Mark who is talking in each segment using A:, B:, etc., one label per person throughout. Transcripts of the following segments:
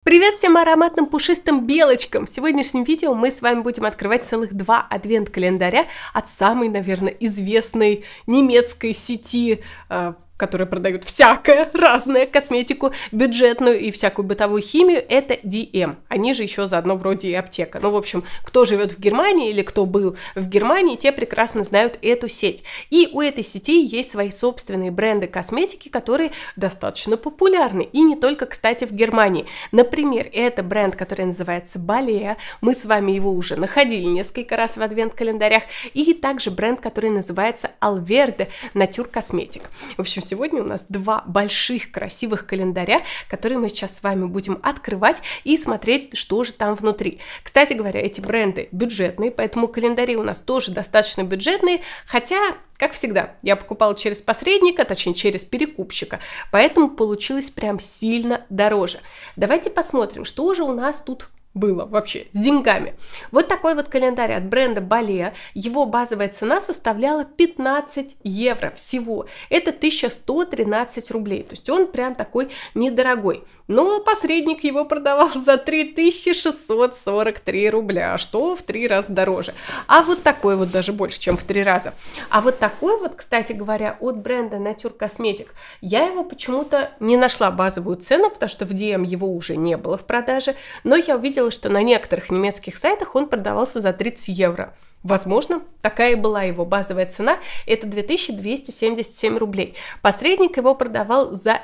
A: Привет всем ароматным пушистым белочкам! В сегодняшнем видео мы с вами будем открывать целых 2 адвент-календаря от самой, наверное, известной немецкой сети, которые продают всякое, разное, косметику, бюджетную и всякую бытовую химию, это DM. Они же еще заодно вроде и аптека. Ну, в общем, кто живет в Германии или кто был в Германии, те прекрасно знают эту сеть. И у этой сети есть свои собственные бренды косметики, которые достаточно популярны. И не только, кстати, в Германии. Например, это бренд, который называется Balea. Мы с вами его уже находили несколько раз в адвент-календарях. И также бренд, который называется Alverde Nature Cosmetic. В общем, сегодня у нас 2 больших красивых календаря, которые мы сейчас с вами будем открывать и смотреть, что же там внутри. Кстати говоря, эти бренды бюджетные, поэтому календари у нас тоже достаточно бюджетные, хотя, как всегда, я покупала через посредника, точнее через перекупщика, поэтому получилось прям сильно дороже. Давайте посмотрим, что же у нас тут было вообще с деньгами. Вот такой вот календарь от бренда Balea. Его базовая цена составляла 15 евро всего. Это 1113 рублей. То есть он прям такой недорогой. Но посредник его продавал за 3643 рубля, что в 3 раза дороже. А вот такой вот даже больше, чем в 3 раза. А вот такой вот, кстати говоря, от бренда Nature Cosmetic, я его почему-то не нашла базовую цену, потому что в DM его уже не было в продаже, но я увидела, что на некоторых немецких сайтах он продавался за 30 евро. Возможно, такая и была его базовая цена, это 2277 рублей. Посредник его продавал за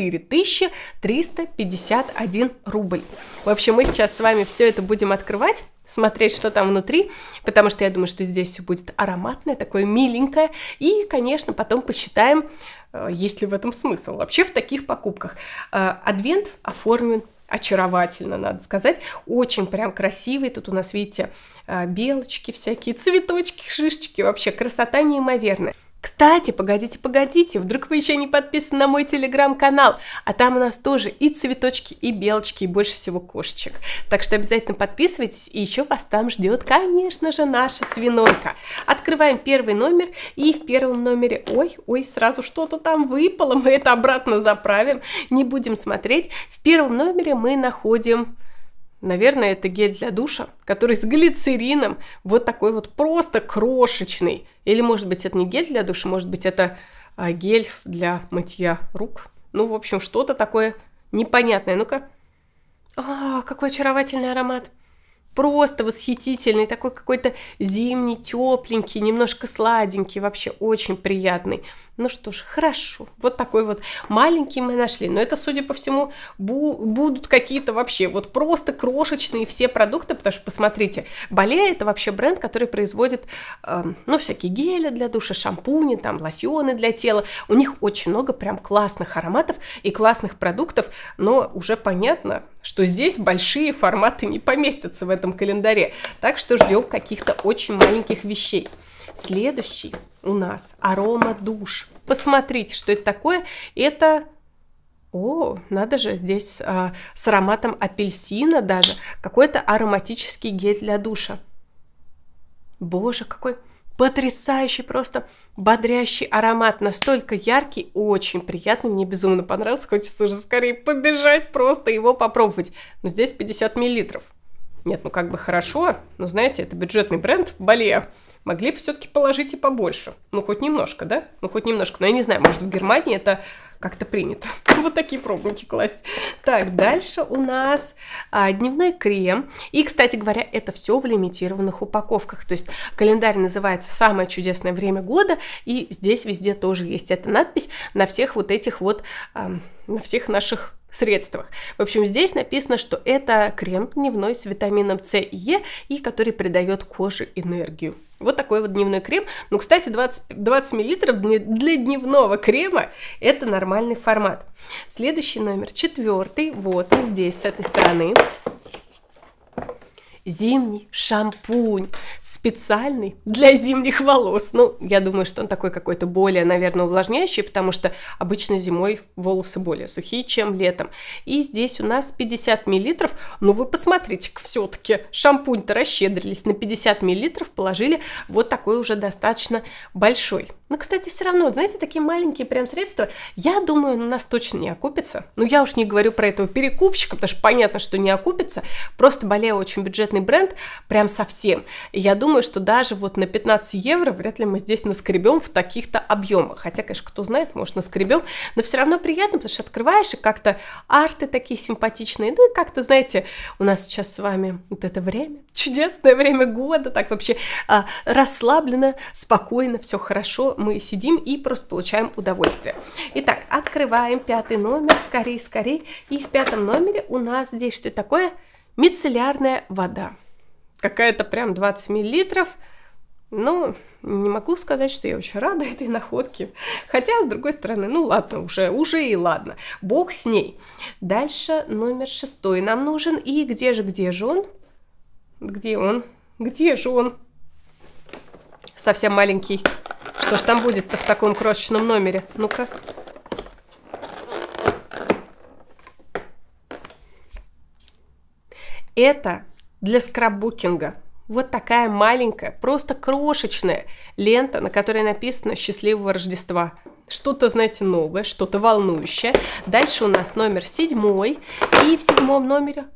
A: 4351 рубль. В общем, мы сейчас с вами все это будем открывать, смотреть, что там внутри, потому что я думаю, что здесь все будет ароматное, такое миленькое. И, конечно, потом посчитаем, есть ли в этом смысл вообще в таких покупках. Адвент оформлен очаровательно, надо сказать. Очень прям красивый. Тут у нас, видите, белочки всякие, цветочки, шишечки. Вообще красота неимоверная. Кстати, погодите, вдруг вы еще не подписаны на мой телеграм-канал, а там у нас тоже и цветочки, и белочки, и больше всего кошечек. Так что обязательно подписывайтесь, и еще вас там ждет, конечно же, наша свинонка. Открываем первый номер, и в первом номере, ой, сразу что-то там выпало, мы это обратно заправим, не будем смотреть. В первом номере мы находим... Наверное, это гель для душа, который с глицерином, вот такой вот просто крошечный. Или, может быть, это не гель для душа, может быть, это гель для мытья рук. Ну, в общем, что-то такое непонятное. Ну-ка. Какой очаровательный аромат. Просто восхитительный, такой какой-то зимний, тепленький, немножко сладенький, вообще очень приятный. Ну что ж, хорошо. Вот такой вот маленький мы нашли. Но это, судя по всему, будут какие-то вообще вот просто крошечные все продукты, потому что, посмотрите, Balea — это вообще бренд, который производит, ну, всякие гели для душа, шампуни, там, лосьоны для тела. У них очень много прям классных ароматов и классных продуктов, но уже понятно, что здесь большие форматы не поместятся в этом календаре. Так что ждем каких-то очень маленьких вещей. Следующий у нас арома душ. Посмотрите, что это такое. Это, надо же, здесь с ароматом апельсина даже. Какой-то ароматический гель для душа. Боже, какой потрясающий, просто бодрящий аромат. Настолько яркий, очень приятный. Мне безумно понравился. Хочется уже скорее побежать, просто его попробовать. Но здесь 50 миллилитров. Нет, ну как бы хорошо, но знаете, это бюджетный бренд Balea. Могли бы все-таки положить и побольше. Ну, хоть немножко, да? Ну, хоть немножко. Но я не знаю, может, в Германии это как-то принято. Вот такие пробники класть. Так, дальше у нас дневной крем. И, кстати говоря, это все в лимитированных упаковках. То есть календарь называется «Самое чудесное время года». И здесь везде тоже есть эта надпись на всех вот этих вот, на всех наших средствах. В общем, здесь написано, что это крем дневной с витамином С и Е, и который придает коже энергию. Вот такой вот дневной крем. Ну, кстати, 20 миллилитров для дневного крема – это нормальный формат. Следующий номер, 4, вот здесь, с этой стороны. зимний шампунь, специальный для зимних волос. Ну, я думаю, что он такой какой-то более, наверное, увлажняющий, потому что обычно зимой волосы более сухие, чем летом. И здесь у нас 50 мл. Ну, вы посмотрите, все-таки шампунь-то расщедрились. На 50 мл положили вот такой уже достаточно большой. Но, кстати, все равно, вот, знаете, такие маленькие прям средства, я думаю, у нас точно не окупится. Ну, я уж не говорю про этого перекупщика, потому что понятно, что не окупится. Просто Балеа очень бюджетный бренд, прям совсем. И я думаю, что даже вот на 15 евро вряд ли мы здесь наскребем в таких-то объемах. Хотя, конечно, кто знает, может, наскребем, но все равно приятно, потому что открываешь, и как-то арты такие симпатичные. Ну, и как-то, знаете, у нас сейчас с вами вот это время, чудесное время года, так вообще расслабленно, спокойно, все хорошо. Мы сидим и просто получаем удовольствие. Итак, открываем 5-й номер, скорей, скорей. И в 5-м номере у нас здесь что такое? Мицеллярная вода. Какая-то прям 20 мл. Ну, не могу сказать, что я очень рада этой находке. Хотя, с другой стороны, ну ладно, уже и ладно. Бог с ней. Дальше номер 6 нам нужен. И где же он? Где он? Где же он? Совсем маленький. Что ж там будет-то в таком крошечном номере? Ну-ка. Это для скраббукинга. Вот такая маленькая, просто крошечная лента, на которой написано «Счастливого Рождества». Что-то, знаете, новое, что-то волнующее. Дальше у нас номер 7. И в 7-м номере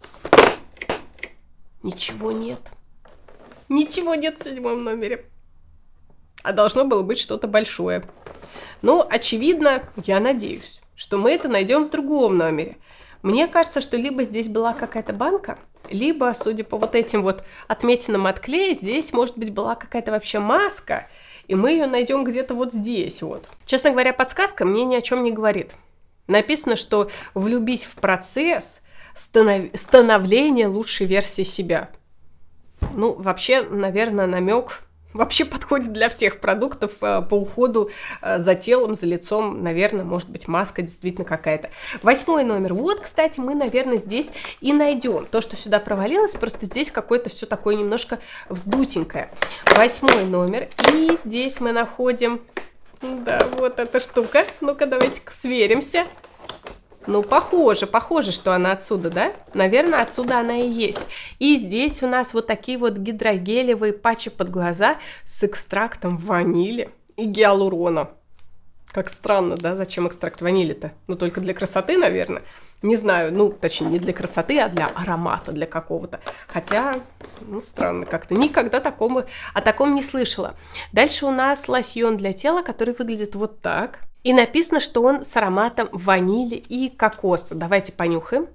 A: ничего нет. Ничего нет в 7-м номере. А должно было быть что-то большое. Ну, очевидно, я надеюсь, что мы это найдем в другом номере. Мне кажется, что либо здесь была какая-то банка, либо, судя по вот этим вот отметинам от клея, здесь, может быть, была какая-то вообще маска, и мы ее найдем где-то вот здесь вот. Честно говоря, подсказка мне ни о чем не говорит. Написано, что влюбись в процесс становления лучшей версии себя. Ну, вообще, наверное, намек вообще подходит для всех продуктов по уходу за телом, за лицом. Наверное, может быть, маска действительно какая-то. 8-й номер. Вот, кстати, мы, наверное, здесь и найдем. То, что сюда провалилось, просто здесь какое-то все такое немножко вздутенькое. 8-й номер. И здесь мы находим... Да, вот эта штука. Ну-ка, давайте-ка сверимся. Ну, похоже, что она отсюда, да? Наверное, отсюда она и есть. И здесь у нас вот такие вот гидрогелевые патчи под глаза с экстрактом ванили и гиалурона. Как странно, да? Зачем экстракт ванили-то? Ну, только для красоты, наверное. Не знаю, ну, точнее, не для красоты, а для аромата, для какого-то. Хотя, ну, странно как-то. Никогда о таком не слышала. Дальше у нас лосьон для тела, который выглядит вот так. И написано, что он с ароматом ванили и кокоса. Давайте понюхаем.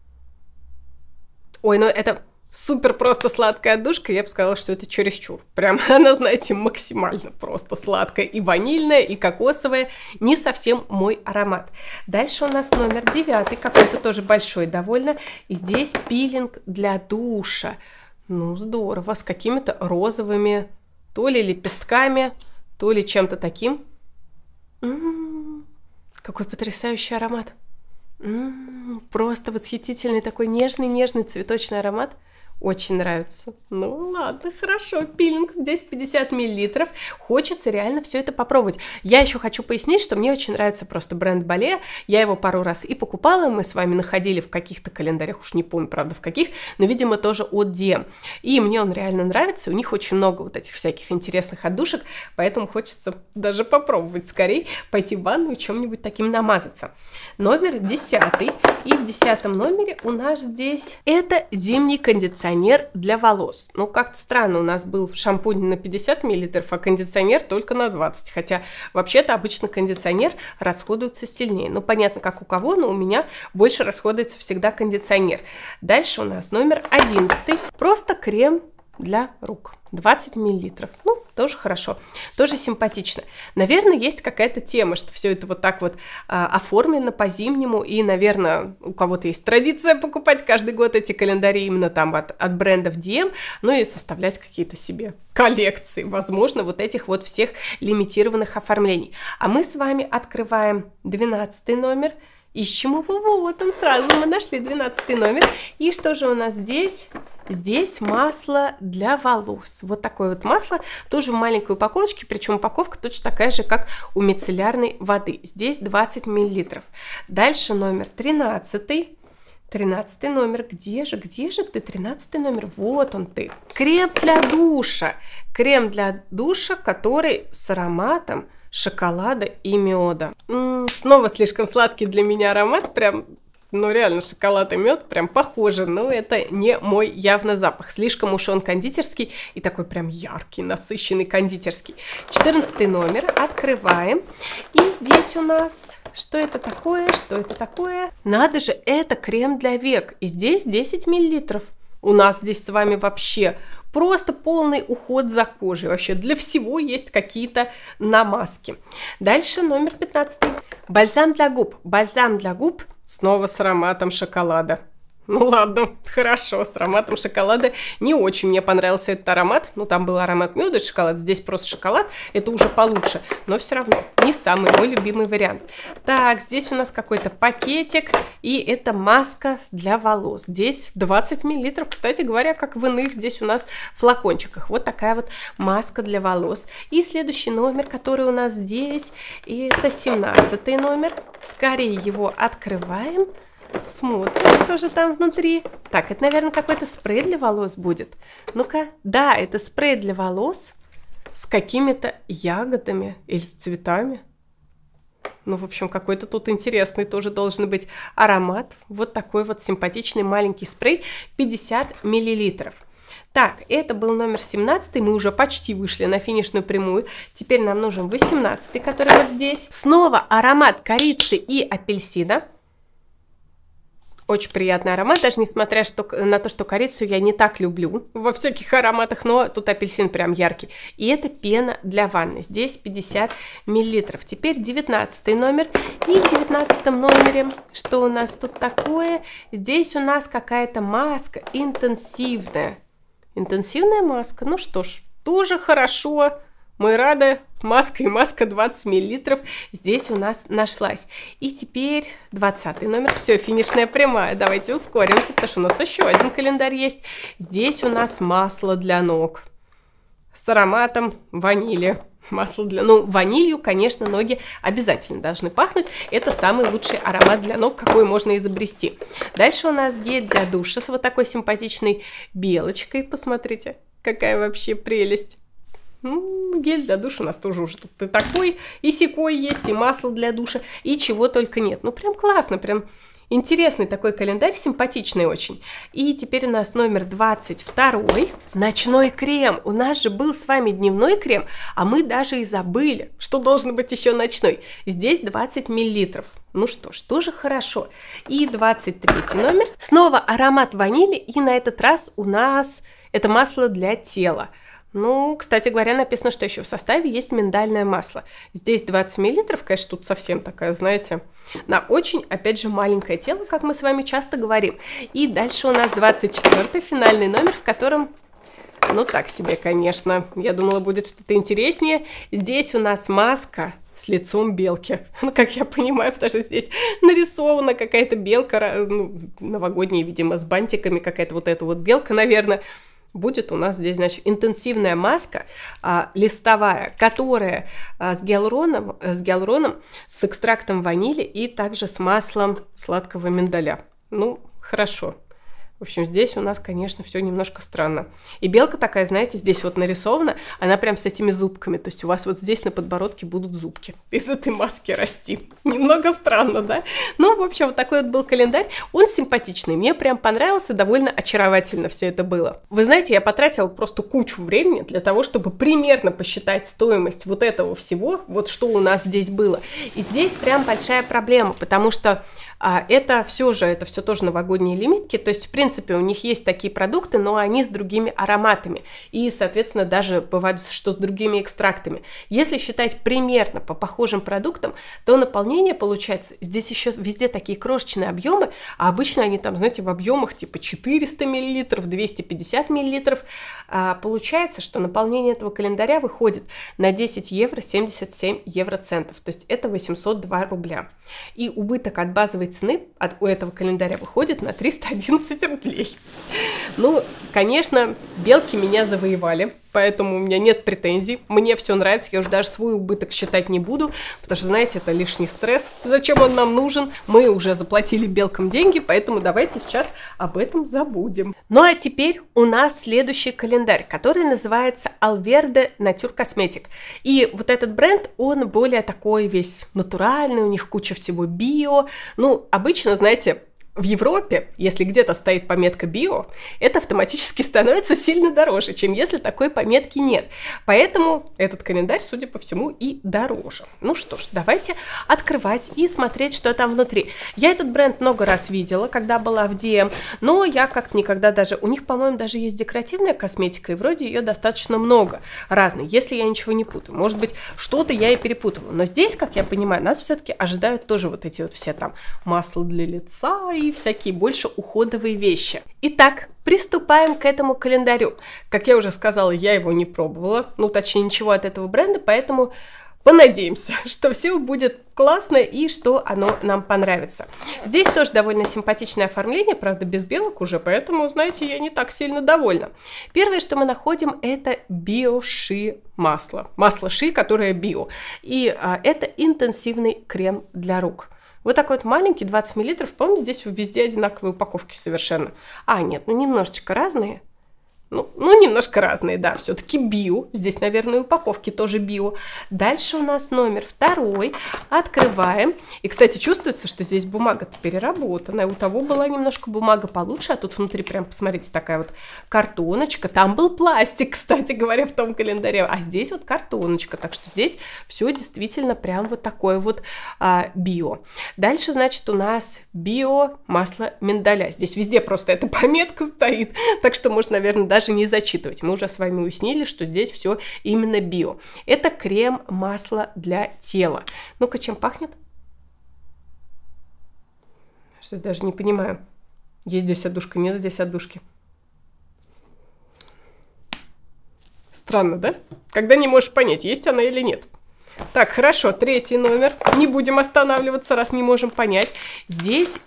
A: Ой, ну это супер просто сладкая отдушка. Я бы сказала, что это чересчур. Прям она, знаете, максимально просто сладкая. И ванильная, и кокосовая. Не совсем мой аромат. Дальше у нас номер 9. Какой-то тоже большой довольно. И здесь пилинг для душа. Ну, здорово. С какими-то розовыми то ли лепестками, то ли чем-то таким. Какой потрясающий аромат. Просто восхитительный такой нежный цветочный аромат. Очень нравится. Ну ладно, хорошо. Пилинг здесь 50 мл. Хочется реально все это попробовать. Я еще хочу пояснить, что мне очень нравится просто бренд Балеа. Я его пару раз и покупала. Мы с вами находили в каких-то календарях, уж не помню, правда, в каких, но, видимо, тоже от DM. И мне он реально нравится. У них очень много вот этих всяких интересных отдушек, поэтому хочется даже попробовать скорее пойти в ванную чем-нибудь таким намазаться. Номер 10. И в 10 номере у нас здесь это зимний кондиционер для волос. Ну, как-то странно, у нас был шампунь на 50 мл, а кондиционер только на 20. Хотя, вообще-то, обычно кондиционер расходуется сильнее. Ну, понятно, как у кого, но у меня больше расходуется всегда кондиционер. Дальше у нас номер 11. Просто крем для рук. 20 мл. Ну, тоже хорошо. Тоже симпатично. Наверное, есть какая-то тема, что все это вот так вот оформлено по-зимнему. И, наверное, у кого-то есть традиция покупать каждый год эти календари именно там от брендов DM, ну и составлять какие-то себе коллекции, возможно, вот этих вот всех лимитированных оформлений. А мы с вами открываем 12 номер. Ищем его, вот он сразу, мы нашли 12 номер. И что же у нас здесь? Здесь масло для волос. Вот такое вот масло, тоже в маленькой упаковочке, причем упаковка точно такая же, как у мицеллярной воды. Здесь 20 мл. Дальше номер 13. 13 номер. Где же ты? 13 номер. Вот он ты. Крем для душа. Крем для душа, который с ароматом шоколада и меда. Снова слишком сладкий для меня аромат. Прям, ну реально, шоколад и мед прям похожи. Но это не мой явно запах. Слишком уж он кондитерский и такой прям яркий, насыщенный кондитерский. 14 номер. Открываем. И здесь у нас... Что это такое? Что это такое? Надо же, это крем для век. И здесь 10 мл. У нас здесь с вами вообще просто полный уход за кожей. Вообще для всего есть какие-то намазки. Дальше номер 15. Бальзам для губ. Бальзам для губ снова с ароматом шоколада. Ну ладно, хорошо, с ароматом шоколада. Не очень мне понравился этот аромат. Ну, там был аромат меда и шоколад, здесь просто шоколад. Это уже получше, но все равно не самый мой любимый вариант. Так, здесь у нас какой-то пакетик, и это маска для волос. Здесь 20 мл, кстати говоря, как в иных здесь у нас флакончиках. Вот такая вот маска для волос. И следующий номер, который у нас здесь, и это 17 номер. Скорее его открываем. Смотрим, что же там внутри. Так, это, наверное, какой-то спрей для волос будет. Ну-ка. Да, это спрей для волос с какими-то ягодами или с цветами. Ну, в общем, какой-то тут интересный тоже должен быть аромат. Вот такой вот симпатичный маленький спрей, 50 мл. Так, это был номер 17, мы уже почти вышли на финишную прямую. Теперь нам нужен 18, который вот здесь. Снова аромат корицы и апельсина. Очень приятный аромат, даже несмотря на то, что корицу я не так люблю во всяких ароматах, но тут апельсин прям яркий. И это пена для ванны, здесь 50 мл. Теперь 19 номер. И в 19 номере, что у нас тут такое? Здесь у нас какая-то маска интенсивная. Интенсивная маска, ну что ж, тоже хорошо. Мы рады. Маска и маска 20 мл здесь у нас нашлась. И теперь 20 номер. Все, финишная прямая. Давайте ускоримся, потому что у нас еще один календарь есть. Здесь у нас масло для ног с ароматом ванили. Масло для... Ну, ванилью, конечно, ноги обязательно должны пахнуть. Это самый лучший аромат для ног, какой можно изобрести. Дальше у нас гель для душа с вот такой симпатичной белочкой. Посмотрите, какая вообще прелесть. Гель для душа у нас тоже уже тут и такой, и сякой есть, и масло для душа, и чего только нет. Ну, прям классно, прям интересный такой календарь, симпатичный очень. И теперь у нас номер 22, ночной крем. У нас же был с вами дневной крем, а мы даже и забыли, что должен быть еще ночной. Здесь 20 мл. Ну что ж, тоже хорошо. И 23 номер. Снова аромат ванили, и на этот раз у нас это масло для тела. Ну, кстати говоря, написано, что еще в составе есть миндальное масло. Здесь 20 мл, конечно, тут совсем такая, знаете, на очень, опять же, маленькое тело, как мы с вами часто говорим. И дальше у нас 24-й, финальный номер, в котором, ну, так себе, конечно. Я думала, будет что-то интереснее. Здесь у нас маска с лицом белки. Ну, как я понимаю, потому что здесь нарисована какая-то белка, ну, новогодняя, видимо, с бантиками, какая-то вот эта вот белка, наверное. Будет у нас здесь, значит, интенсивная маска листовая, которая с гиалуроном, с экстрактом ванили и также с маслом сладкого миндаля. Ну, хорошо. В общем, здесь у нас, конечно, все немножко странно. И белка такая, знаете, здесь вот нарисована, она прям с этими зубками. То есть у вас вот здесь на подбородке будут зубки из этой маски расти. Немного странно, да? Ну, в общем, вот такой вот был календарь. Он симпатичный, мне прям понравился, довольно очаровательно все это было. Вы знаете, я потратила просто кучу времени для того, чтобы примерно посчитать стоимость вот этого всего, вот что у нас здесь было. И здесь прям большая проблема, потому что это все тоже новогодние лимитки, то есть, в принципе, у них есть такие продукты, но они с другими ароматами, и, соответственно, даже бывает, что с другими экстрактами. Если считать примерно по похожим продуктам, то наполнение получается, здесь еще везде такие крошечные объемы, а обычно они там, знаете, в объемах типа 400 мл, 250 мл, получается, что наполнение этого календаря выходит на 10 евро 77 евроцентов, то есть это 802 рубля. И убыток от базовой стартовой цены у этого календаря выходит на 311 рублей. Ну, конечно, белки меня завоевали, поэтому у меня нет претензий. Мне все нравится, я уже даже свой убыток считать не буду, потому что, знаете, это лишний стресс. Зачем он нам нужен? Мы уже заплатили белкам деньги, поэтому давайте сейчас об этом забудем. Ну а теперь у нас следующий календарь, который называется Alverde Nature Cosmetic. И вот этот бренд, он более такой весь натуральный, у них куча всего био. Ну, обычно, знаете, в Европе, если где-то стоит пометка «био», это автоматически становится сильно дороже, чем если такой пометки нет. Поэтому этот календарь, судя по всему, и дороже. Ну что ж, давайте открывать и смотреть, что там внутри. Я этот бренд много раз видела, когда была в DM, но я как-то никогда даже... У них, по-моему, даже есть декоративная косметика, и вроде ее достаточно много разной, если я ничего не путаю. Может быть, что-то я и перепутала. Но здесь, как я понимаю, нас все-таки ожидают тоже вот эти вот все там масла для лица и всякие больше уходовые вещи. Итак, приступаем к этому календарю. Как я уже сказала, я его не пробовала, ну, точнее, ничего от этого бренда, поэтому понадеемся, что все будет классно и что оно нам понравится. Здесь тоже довольно симпатичное оформление, правда, без белок уже, поэтому, знаете, я не так сильно довольна. Первое, что мы находим, это био-ши масло. Масло ши, которое био. И это интенсивный крем для рук. Вот такой вот маленький, 20 мл, по-моему, здесь везде одинаковые упаковки совершенно. А, нет, ну немножечко разные. Ну, немножко разные, да, все-таки био. Здесь, наверное, упаковки тоже био. Дальше у нас номер 2. Открываем. И, кстати, чувствуется, что здесь бумага-то переработанная. У того была немножко бумага получше, а тут внутри прям, посмотрите, такая вот картоночка. Там был пластик, кстати говоря, в том календаре. А здесь вот картоночка. Так что здесь все действительно прям вот такое вот био. Дальше, значит, у нас био масло миндаля. Здесь везде просто эта пометка стоит. Так что можно, наверное, даже не зачитывать. Мы уже с вами уяснили, что здесь все именно био. Это крем-масло для тела. Ну-ка, чем пахнет? Что, даже не понимаю. Есть здесь отдушка, нет здесь отдушки. Странно, да? Когда не можешь понять, есть она или нет. Так, хорошо, 3 номер. Не будем останавливаться, раз не можем понять. Здесь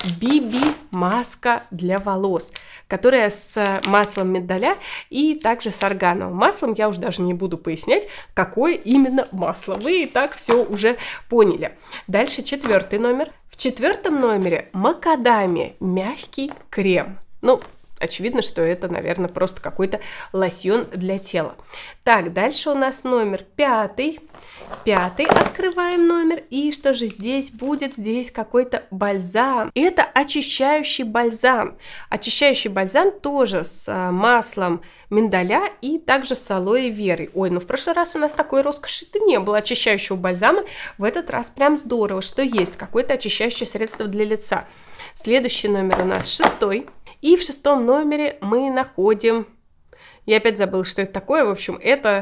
A: BB-маска для волос, которая с маслом миндаля и также с органовым маслом. Я уже даже не буду пояснять, какое именно масло. Вы и так все уже поняли. Дальше 4 номер. В 4 номере макадамия, мягкий крем. Ну, очевидно, что это, наверное, просто какой-то лосьон для тела. Так, дальше у нас номер 5. 5 открываем номер. И что же здесь будет? Здесь какой-то бальзам. Это очищающий бальзам. Очищающий бальзам тоже с маслом миндаля и также с алоэ верой. Ой, ну в прошлый раз у нас такой роскоши-то не было очищающего бальзама. В этот раз прям здорово, что есть какое-то очищающее средство для лица. Следующий номер у нас 6. И в 6 номере мы находим... Я опять забыла, что это такое. В общем, это...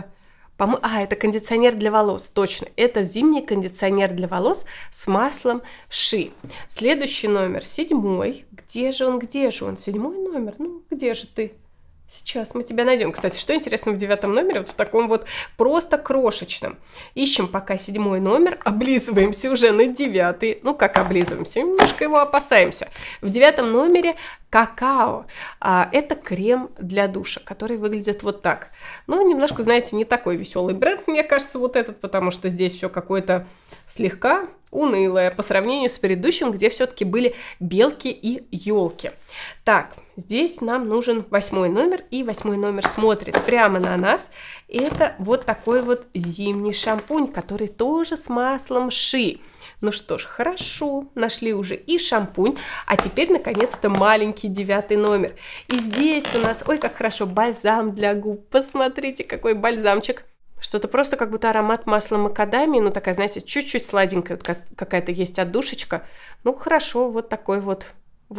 A: это кондиционер для волос, точно. Это зимний кондиционер для волос с маслом ши. Следующий номер 7. Где же он? 7 номер? Ну, где же ты? Сейчас мы тебя найдем. Кстати, что интересно в 9 номере, вот в таком вот просто крошечном. Ищем пока 7 номер, облизываемся уже на 9. Ну, как облизываемся? Немножко его опасаемся. В 9 номере какао. Это крем для душа, который выглядит вот так. Ну, немножко, знаете, не такой веселый бренд, мне кажется, вот этот, потому что здесь все какое-то слегка унылое по сравнению с предыдущим, где все-таки были белки и елки. Так, здесь нам нужен 8 номер, и 8 номер смотрит прямо на нас. Это вот такой вот зимний шампунь, который тоже с маслом ши. Ну что ж, хорошо, нашли уже и шампунь, а теперь, наконец-то, маленький 9 номер. И здесь у нас, ой, как хорошо, бальзам для губ. Посмотрите, какой бальзамчик. Что-то просто как будто аромат масла макадамии, ну такая, знаете, чуть-чуть сладенькая, вот какая-то есть отдушечка. Ну хорошо, вот такой вот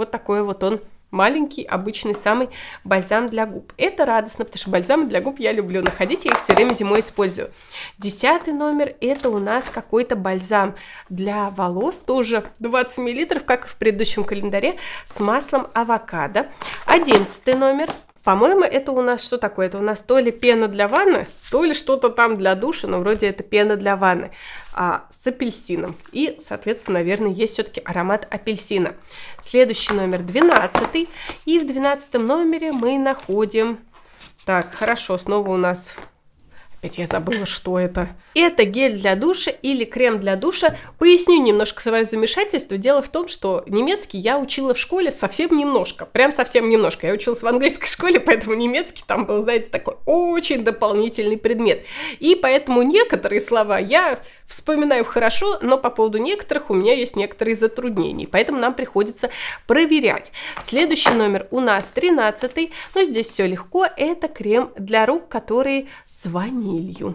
A: он. Маленький, обычный самый бальзам для губ. Это радостно, потому что бальзамы для губ я люблю находить, я их все время зимой использую. 10 номер, это у нас какой-то бальзам для волос, тоже 20 мл, как и в предыдущем календаре, с маслом авокадо. 11 номер. По-моему, это у нас что такое? Это у нас то ли пена для ванны, то ли что-то там для душа, но вроде это пена для ванны с апельсином. И, соответственно, наверное, есть все-таки аромат апельсина. Следующий номер 12. И в 12 номере мы находим... Так, хорошо, снова у нас... Опять я забыла, что это. Это гель для душа или крем для душа. Поясню немножко свое замешательство. Дело в том, что немецкий я учила в школе совсем немножко. Прям совсем немножко. Я училась в английской школе, поэтому немецкий там был, знаете, такой очень дополнительный предмет. И поэтому некоторые слова я вспоминаю хорошо, но по поводу некоторых у меня есть некоторые затруднения. Поэтому нам приходится проверять. Следующий номер у нас 13. Но здесь все легко. Это крем для рук, который с ванилью.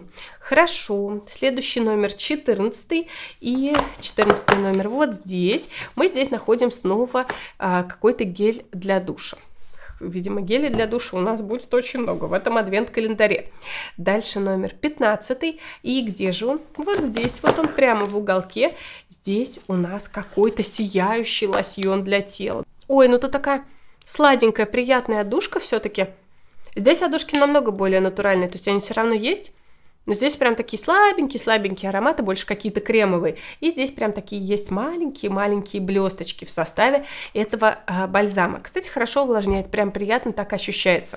A: Хорошо. Следующий номер 14. И 14 номер вот здесь. Мы здесь находим снова какой-то гель для душа. Видимо, геля для душа у нас будет очень много в этом адвент-календаре. Дальше номер 15. И где же он? Вот здесь. Вот он прямо в уголке. Здесь у нас какой-то сияющий лосьон для тела. Ой, ну тут такая сладенькая, приятная отдушка все-таки. Здесь отдушки намного более натуральные, то есть они все равно есть, но здесь прям такие слабенькие ароматы, больше какие-то кремовые. И здесь прям такие есть маленькие блесточки в составе этого бальзама. Кстати, хорошо увлажняет, прям приятно так ощущается.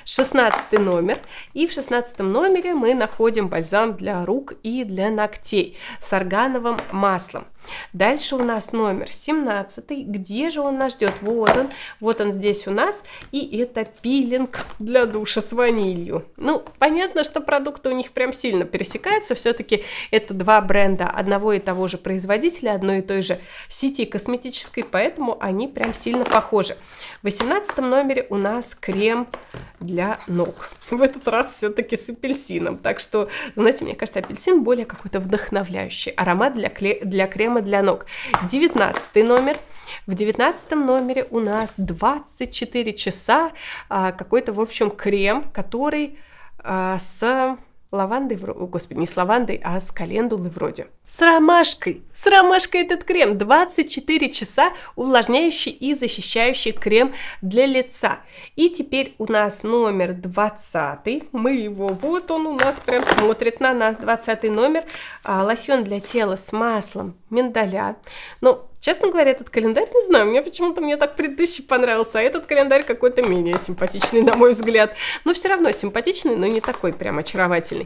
A: 16 номер. И в 16 номере мы находим бальзам для рук и для ногтей с органовым маслом. Дальше у нас номер 17. Где же он нас ждет? Вот он здесь у нас. И это пилинг для душа с ванилью. Ну, понятно, что продукты у них прям сильно пересекаются. Все-таки это два бренда одного и того же производителя, одной и той же сети косметической, поэтому они прям сильно похожи. В 18 номере у нас крем для ног. В этот раз все-таки с апельсином. Так что, знаете, мне кажется, апельсин более какой-то вдохновляющий аромат для крема для ног. 19 номер. В 19 номере у нас 24 часа какой-то, в общем, крем, который с лавандой, господи, не с лавандой, а с календулой вроде. С ромашкой этот крем. 24 часа увлажняющий и защищающий крем для лица. И теперь у нас номер 20. Мы его, вот он у нас прям смотрит на нас. 20 номер. Лосьон для тела с маслом миндаля. Ну, честно говоря, этот календарь, не знаю, мне так предыдущий понравился, а этот календарь какой-то менее симпатичный, на мой взгляд. Но все равно симпатичный, но не такой прям очаровательный.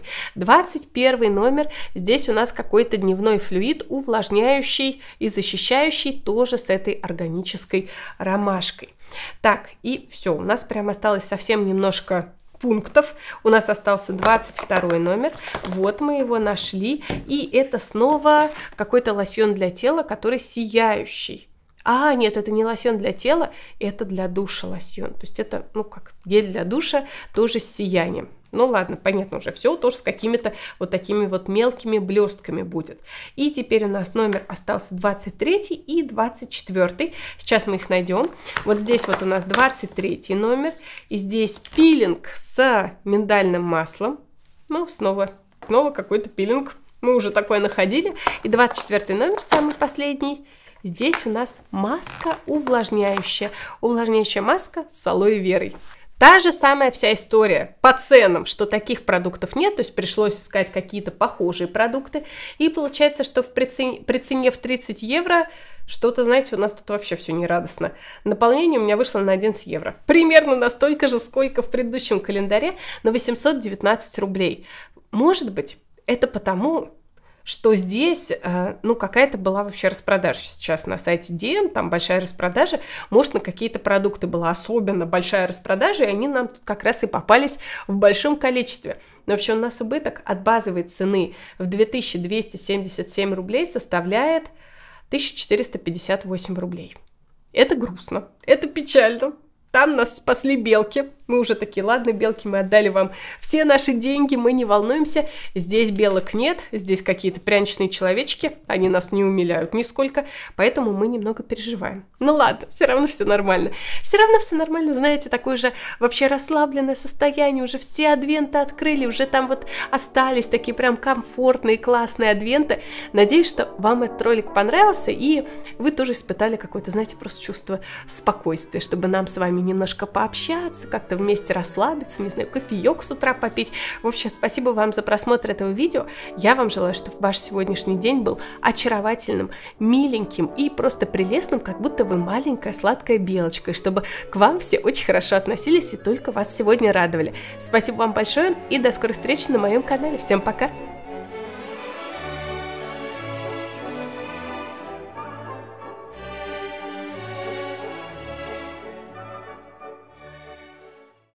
A: 21 номер. Здесь у нас какой-то дневной флюид, увлажняющий и защищающий, тоже с этой органической ромашкой. Так, и все, у нас прям осталось совсем немножко пунктов. У нас остался 22 номер. Вот мы его нашли. И это снова какой-то лосьон для тела, который сияющий. А, нет, это не лосьон для тела, это для душа лосьон. То есть это, ну как, гель для душа, тоже с сиянием. Ну ладно, понятно уже, все тоже с какими-то вот такими вот мелкими блестками будет. И теперь у нас номер остался 23 и 24. Сейчас мы их найдем. Вот здесь вот у нас 23 номер. И здесь пилинг с миндальным маслом. Ну, снова какой-то пилинг. Мы уже такое находили. И 24 номер, самый последний. Здесь у нас маска увлажняющая. Увлажняющая маска с алоэ верой. Та же самая вся история по ценам, что таких продуктов нет, то есть пришлось искать какие-то похожие продукты. И получается, что при цене в 30 евро что-то, знаете, у нас тут вообще все нерадостно. Наполнение у меня вышло на 11 евро. Примерно настолько же, сколько в предыдущем календаре, на 819 рублей. Может быть, это потому, что здесь, ну, какая-то была вообще распродажа сейчас на сайте DM, там большая распродажа, может, на какие-то продукты была особенно большая распродажа, и они нам тут как раз и попались в большом количестве. Но вообще у нас убыток от базовой цены в 2277 рублей составляет 1458 рублей. Это грустно, это печально. Там нас спасли белки. Мы уже такие, ладно, белки, мы отдали вам все наши деньги, мы не волнуемся. Здесь белок нет, здесь какие-то пряничные человечки, они нас не умиляют нисколько, поэтому мы немного переживаем. Ну ладно, все равно все нормально. Все равно все нормально, знаете, такое же вообще расслабленное состояние, уже все адвенты открыли, уже там вот остались такие прям комфортные, классные адвенты. Надеюсь, что вам этот ролик понравился, и вы тоже испытали какое-то, знаете, просто чувство спокойствия, чтобы нам с вами немножко пообщаться, как-то как-то вместе расслабиться, не знаю, кофеек с утра попить. В общем, спасибо вам за просмотр этого видео. Я вам желаю, чтобы ваш сегодняшний день был очаровательным, миленьким и просто прелестным, как будто вы маленькая сладкая белочка, и чтобы к вам все очень хорошо относились и только вас сегодня радовали. Спасибо вам большое и до скорых встреч на моем канале. Всем пока!